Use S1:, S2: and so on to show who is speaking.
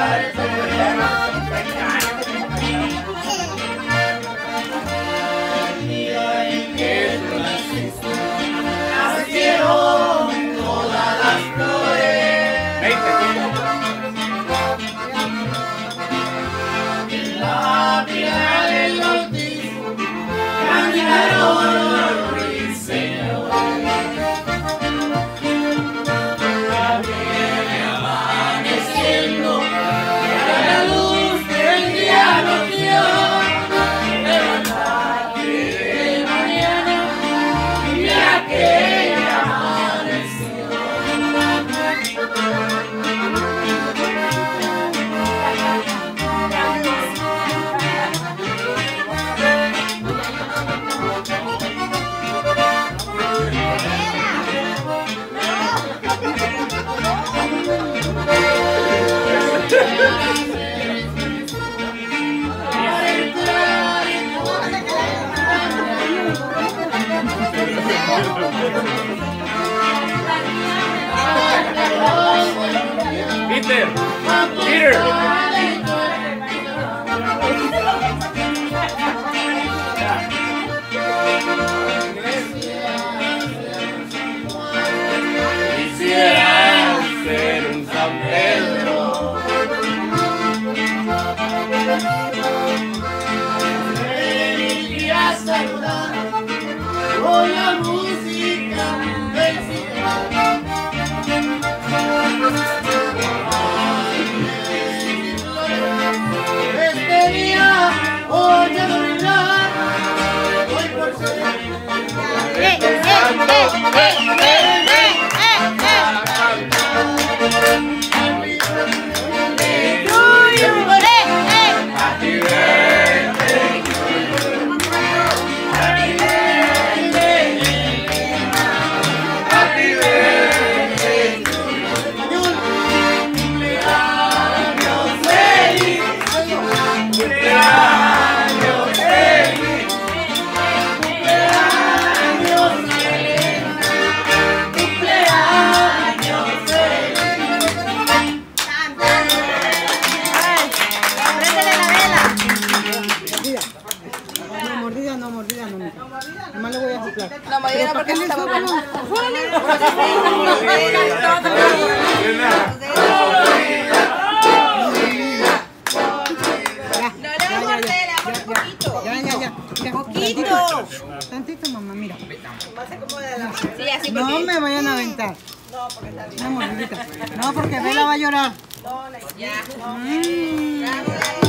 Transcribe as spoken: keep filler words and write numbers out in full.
S1: Peter, Peter. Quisiera ser un San Pedro.
S2: Venir a saludar con la música del cielo. Este día voy a bailar, voy por ser
S3: ¡Eh, eh, eh, eh, eh, eh!
S4: No, mordida no, mija. Nomás le voy a soplar.
S3: No, mordida no, porque no está bueno.
S4: No le voy a morder, le voy a poquito. Ya, ya, ya. Poquito. Tantito, mamá, mira.
S3: Sí, así
S4: No
S3: porque...
S4: me vayan a aventar. No, porque está bien. Una mordidita. No, porque Bella va a llorar.
S3: Ya.
S4: Mm.